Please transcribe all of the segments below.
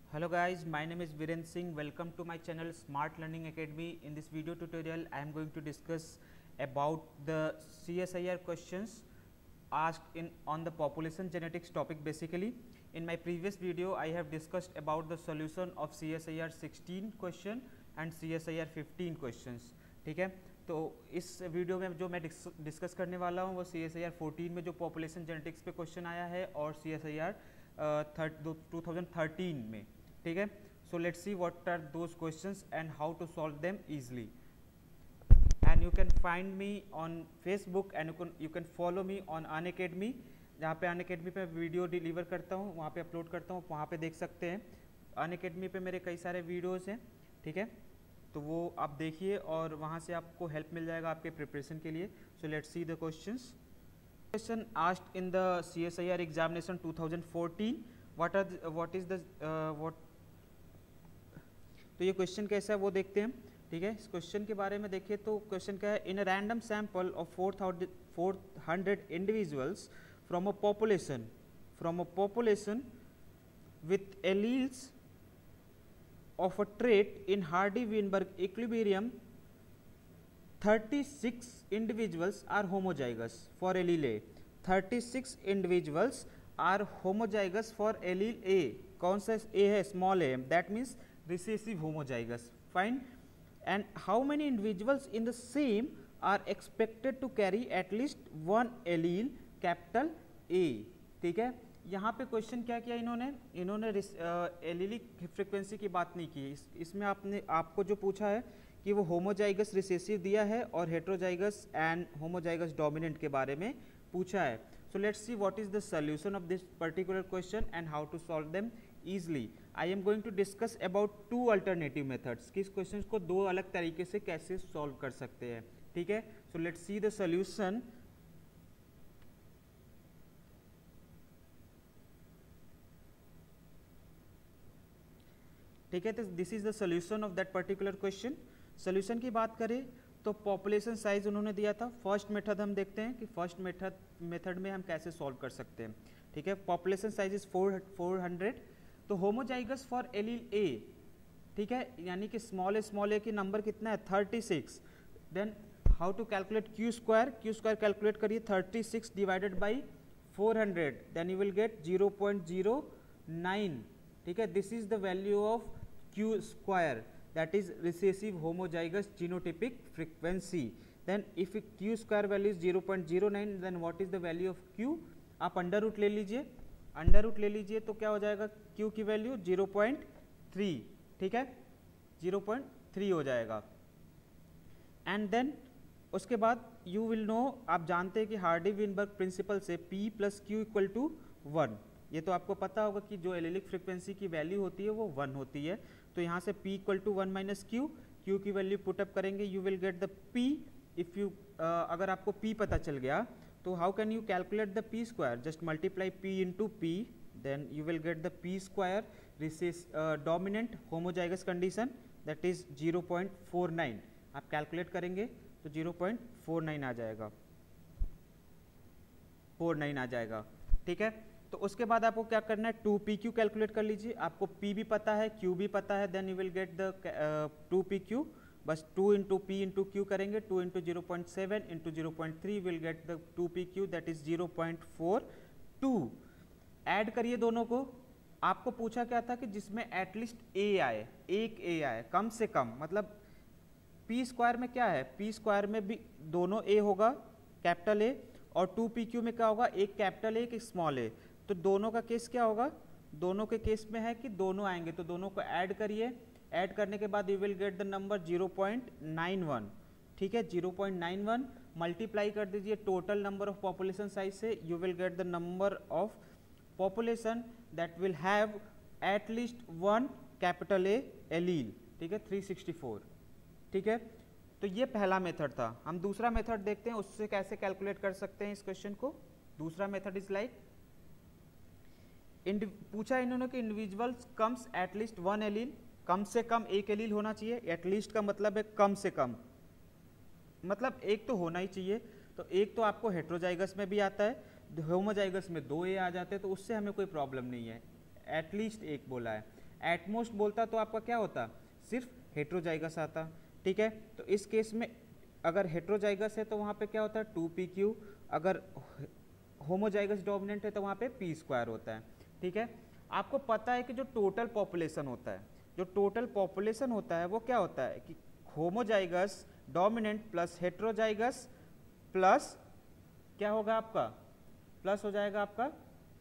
Hello guys, my name is Viren Singh. Welcome to my channel Smart Learning Academy. In this video tutorial, I am going to discuss about the CSIR questions asked on the population genetics topic. Basically, in my previous video, I have discussed about the solution of CSIR 16 question and CSIR 15 questions. ठीक है, तो इस video में जो मैं discuss करने वाला हूँ वो CSIR 14 में जो पॉपुलेशन जेनेटिक्स पे क्वेश्चन आया है और CSIR 2013 में. ठीक है, so let's see what are those questions and how to solve them easily. And you can find me on Facebook and you can follow me on Unacademy. जहाँ पे Unacademy पे वीडियो डिलीवर करता हूँ, वहाँ पे अपलोड करता हूँ, वहाँ पे देख सकते हैं. अनअकैडमी पे मेरे कई सारे वीडियोज़ हैं. ठीक है, तो वो आप देखिए और वहाँ से आपको हेल्प मिल जाएगा आपके प्रिपरेशन के लिए. So let's see the questions. Question asked in the CSIR examination 2014. What is the तो ये क्वेश्चन कैसा है वो देखते हैं. ठीक है, इस क्वेश्चन के बारे में देखिए तो क्वेश्चन क्या है. In a random sample of 400 individuals from a population with alleles of a trait in Hardy-Weinberg equilibrium, 36 individuals are homozygous for allele A. 36 individuals are homozygous for allele A. कौन सा A है? Small a. That means recessive homozygous. Fine. And how many individuals in the same are expected to carry at least one allele capital A. ठीक है, यहाँ पे question क्या किया इन्होंने एलीलिक फ्रीक्वेंसी की बात नहीं की. इसमें आपको जो पूछा है कि वो होमोजाइगस रिसेसिव दिया है और हेट्रोजाइगस एंड होमोजाइगस डोमिनेंट के बारे में पूछा है. So let's see what is the solution of this particular question and how to solve them easily. I am going to discuss about 2 alternative methods कि इस क्वेश्चन को 2 अलग तरीके से कैसे सॉल्व कर सकते हैं. ठीक है, so let's see the solution. ठीक है, तो this is the solution of that particular question. Solution की बात करें तो पॉपुलेशन साइज उन्होंने दिया था. फर्स्ट मेथड हम देखते हैं कि फर्स्ट मेथड में हम कैसे सॉल्व कर सकते हैं. ठीक है, पॉपुलेशन साइज इज 400. तो होमोजाइगस फॉर एलील ए. ठीक है, यानी कि स्मॉल ए की नंबर कितना है 36. Then how to calculate Q square calculate करिए 36 divided by 400. Then you will get 0.09. ठीक है, this is the value of Q square, that is recessive homozygous genotypic frequency. Then if Q square value is 0.09, then what is the value of Q? आप under root ले लीजिए तो क्या हो जाएगा Q की वैल्यू 0.3. ठीक है, 0.3 हो जाएगा. एंड देन उसके बाद यू विल नो, आप जानते हैं कि हार्डी-विनबर्ग प्रिंसिपल से P plus Q equal to 1. ये तो आपको पता होगा कि जो एलिलिक फ्रीक्वेंसी की वैल्यू होती है वो 1 होती है. तो यहाँ से P equal to 1 minus Q की वैल्यू पुटअप करेंगे, you will get the P. If you अगर आपको P पता चल गया तो how can you calculate the P square? Just multiply P into P, then you will get the P square dominant homozygous condition, that is 0.49. आप calculate करेंगे तो 0.49 आ जाएगा, 49 आ जाएगा. ठीक है, तो उसके बाद आपको क्या करना है 2PQ कैलकुलेट कर लीजिए. आपको P भी पता है, Q भी पता है. Then you will get the 2PQ. बस 2 इंटू P इंटू Q करेंगे. 2 into 0.7 into 0.3 will get the 2PQ, that is 0.42. Add करिए दोनों को. आपको पूछा क्या था कि जिसमें एटलीस्ट A आए, एक A आए कम से कम. मतलब P स्क्वायर में क्या है, P स्क्वायर में भी दोनों A होगा कैपिटल A, और 2PQ में क्या होगा, एक कैपिटल A एक स्मॉल A. तो दोनों का केस क्या होगा, दोनों के केस में है कि दोनों आएंगे, तो दोनों को ऐड करिए. ऐड करने के बाद you will get the number 0.91. ठीक है, 0.91 मल्टीप्लाई कर दीजिए total number of population size से, you will get the number of population that will have at least 1 capital A allele. ठीक है, 364. ठीक है, तो ये पहला मेथड था. हम दूसरा मेथड देखते हैं, उससे कैसे कैलकुलेट कर सकते हैं इस क्वेश्चन को. दूसरा मेथड इज लाइक, पूछा इन्होंने कि इंडिविजुअल्स कम्स एटलीस्ट 1 एलील. कम से कम एक एलील होना चाहिए. एटलीस्ट का मतलब है कम से कम, मतलब एक तो होना ही चाहिए. तो एक तो आपको हेट्रोजाइगस में भी आता है, होमोजाइगस में 2 A आ जाते हैं, तो उससे हमें कोई प्रॉब्लम नहीं है. एटलीस्ट एक बोला है. एटमोस्ट बोलता तो आपका क्या होता, सिर्फ हेट्रोजाइगस आता, ठीक है। तो इस केस में अगर हेट्रोजाइगस है तो वहाँ पे क्या होता है 2pq, अगर होमोजाइगस डोमिनेंट है तो वहाँ पे p² होता है, ठीक है। आपको पता है कि जो टोटल पॉपुलेशन होता है, जो टोटल पॉपुलेशन होता है वो क्या होता है कि homozygous dominant plus heterozygous plus क्या होगा आपका, प्लस हो जाएगा आपका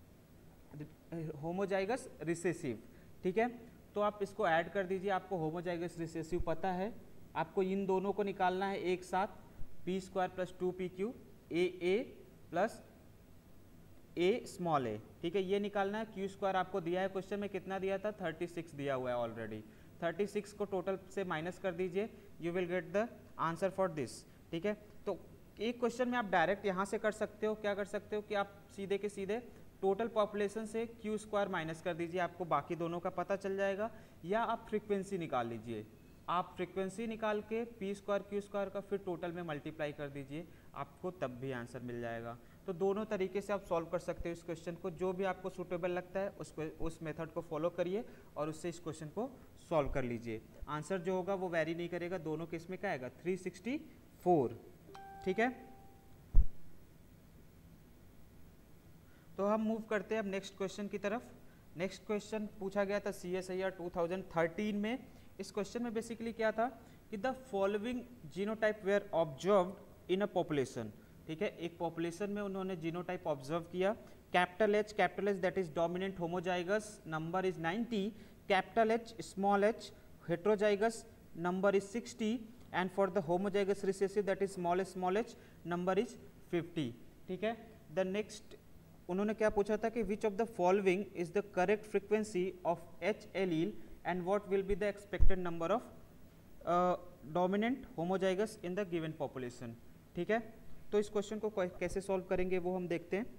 होमोजाइगस रिसेसिव, ठीक है। तो आप इसको ऐड कर दीजिए, आपको होमोजाइगस रिसेसिव पता है, आपको इन दोनों को निकालना है एक साथ, p² plus 2pq a plus a small a, ठीक है, ये निकालना है। q² आपको दिया है क्वेश्चन में, कितना दिया था 36 दिया हुआ है ऑलरेडी, 36 को टोटल से माइनस कर दीजिए, you will get the answer for this, ठीक है। तो एक क्वेश्चन में आप डायरेक्ट यहाँ से कर सकते हो, क्या कर सकते हो कि आप सीधे के सीधे टोटल पॉपुलेशन से q² माइनस कर दीजिए, आपको बाकी दोनों का पता चल जाएगा, या आप फ्रीक्वेंसी निकाल लीजिए, आप फ्रीक्वेंसी निकाल के p² q² का फिर टोटल में मल्टीप्लाई कर दीजिए, आपको तब भी आंसर मिल जाएगा। तो दोनों तरीके से आप सॉल्व कर सकते हो इस क्वेश्चन को, जो भी आपको सूटेबल लगता है उस मेथड को फॉलो करिए और उससे इस क्वेश्चन को सॉल्व कर लीजिए। आंसर जो होगा वो वेरी नहीं करेगा, दोनों केस में क्या आएगा 364, ठीक है। तो हम मूव करते हैं अब नेक्स्ट क्वेश्चन की तरफ। नेक्स्ट क्वेश्चन पूछा गया था CSIR 2013 में। इस क्वेश्चन में बेसिकली क्या था कि the following genotype were observed in a population, ठीक है, एक पॉपुलेशन में उन्होंने जीनोटाइप ऑब्जर्व किया, capital H that is dominant homozygous, number is 90, capital H small h heterozygous, number is 60, and for the homozygous recessive that is small h number is 50, ठीक है। The next उन्होंने क्या पूछा था कि which of the following is the correct frequency of H allele and what will be the expected number of dominant homozygous in the given population, ठीक है। तो इस क्वेश्चन को कैसे सॉल्व करेंगे वो हम देखते हैं।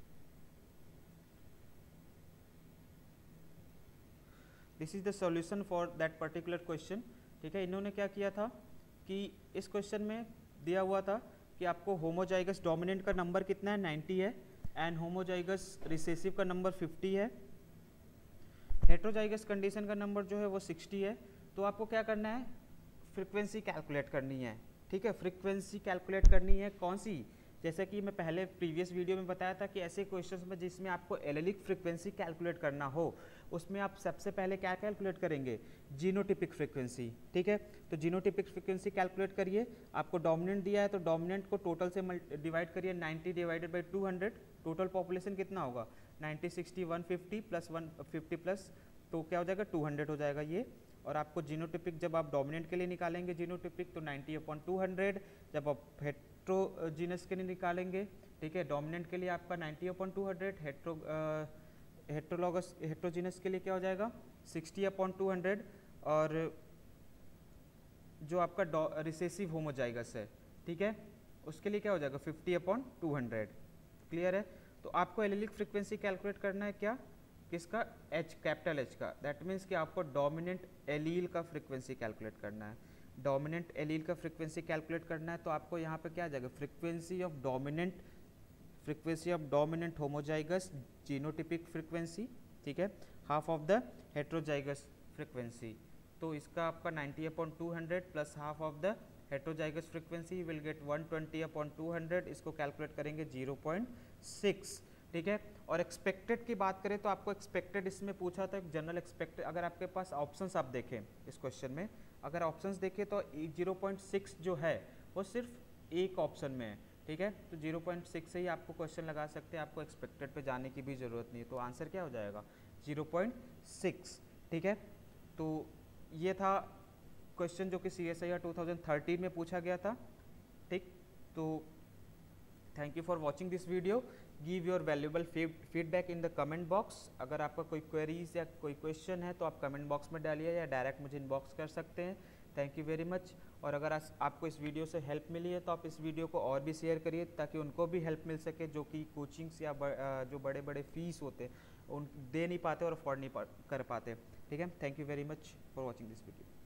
This is the solution for that particular question, ठीक है। इन्होंने क्या किया था कि इस क्वेश्चन में दिया हुआ था कि आपको होमोजाइगस डोमिनेंट का नंबर कितना है 90 है, एंड होमोजाइगस रिसेसिव का नंबर 50 है, हेट्रोजाइगस कंडीशन का नंबर जो है वो 60 है। तो आपको क्या करना है, फ्रीक्वेंसी कैलकुलेट करनी है, ठीक है। फ्रीक्वेंसी कैलकुलेट करनी है कौन सी, जैसे कि मैं पहले प्रीवियस वीडियो में बताया था कि ऐसे क्वेश्चंस में जिसमें आपको एलेलिक फ्रीक्वेंसी कैलकुलेट करना हो उसमें आप सबसे पहले क्या कैलकुलेट करेंगे, जीनोटिपिक फ्रीक्वेंसी, ठीक है। तो जीनोटिपिक फ्रीक्वेंसी कैलकुलेट करिए, आपको डोमिनेंट दिया है तो डोमिनेंट को टोटल से डिवाइड करिए, 90 डिवाइडेड बाई 200, टोटल पॉपुलेशन कितना होगा 90 60 150 प्लस 150 प्लस, तो क्या हो जाएगा 200 हो जाएगा ये। और आपको जीनोटिपिक जब आप डोमिनेंट के लिए निकालेंगे जीनोटिपिक तो 90/200, जब आप हेट्रोजीनस के लिए निकालेंगे, ठीक है, डोमिनेंट के लिए आपका 90/200, हेट्रोजीनस के लिए क्या हो जाएगा 60/200, और जो आपका रिसेसिव होमोजाइगस है, ठीक है, उसके लिए क्या हो जाएगा 50/200, क्लियर है। तो आपको एलेलिक फ्रीक्वेंसी कैलकुलेट करना है क्या, किसका, H कैपिटल H का, दैट मीन्स कि आपको डोमिनेंट एलील का फ्रीक्वेंसी कैलकुलेट करना है, डोमिनेंट एलील का फ्रीक्वेंसी कैलकुलेट करना है। तो आपको यहाँ पे क्या आ जाएगा, frequency of dominant homozygous genotypic frequency, ठीक है, half of the heterozygous frequency. तो इसका आपका 90/200 plus half of the heterozygous frequency will get 120/200, इसको कैलकुलेट करेंगे 0.6, ठीक है। और एक्सपेक्टेड की बात करें तो आपको एक्सपेक्टेड इसमें पूछा था जनरल एक्सपेक्टेड, अगर आपके पास ऑप्शंस आप देखें इस क्वेश्चन में, अगर ऑप्शंस देखें तो 0.6 जो है वो सिर्फ एक ऑप्शन में है, ठीक है। तो 0.6 से ही आपको क्वेश्चन लगा सकते हैं, आपको एक्सपेक्टेड पे जाने की भी ज़रूरत नहीं है। तो आंसर क्या हो जाएगा 0.6, ठीक है। तो ये था क्वेश्चन जो कि CSIR 2013 में पूछा गया था, ठीक। तो thank you for watching this video, give your valuable feedback in the comment box. अगर आपका कोई क्वेरीज या कोई क्वेश्चन है तो आप कमेंट बॉक्स में डालिए या डायरेक्ट मुझे इनबॉक्स कर सकते हैं। Thank you very much. और अगर आपको इस वीडियो से हेल्प मिली है तो आप इस वीडियो को और भी शेयर करिए ताकि उनको भी हेल्प मिल सके जो कि कोचिंग्स या जो बड़े बड़े फीस होते उन दे नहीं पाते और अफोर्ड नहीं कर पाते, ठीक है। Thank you very much for watching this video.